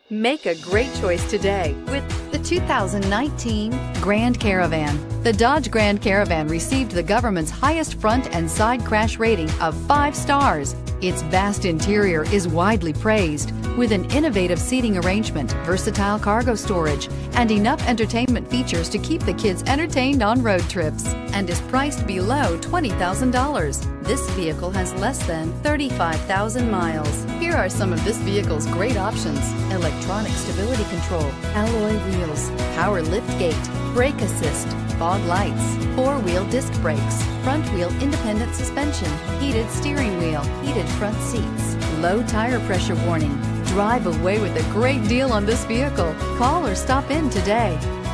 Make a great choice today with the 2019 Grand Caravan. The Dodge Grand Caravan received the government's highest front and side crash rating of 5 stars. Its vast interior is widely praised, with an innovative seating arrangement, versatile cargo storage, and enough entertainment features to keep the kids entertained on road trips, and is priced below $20,000. This vehicle has less than 35,000 miles. Here are some of this vehicle's great options: electronic stability control, alloy wheels, power liftgate, brake assist, fog lights, 4-wheel disc brakes, front wheel independent suspension, heated steering wheel, heated front seats, low tire pressure warning. Drive away with a great deal on this vehicle. Call or stop in today.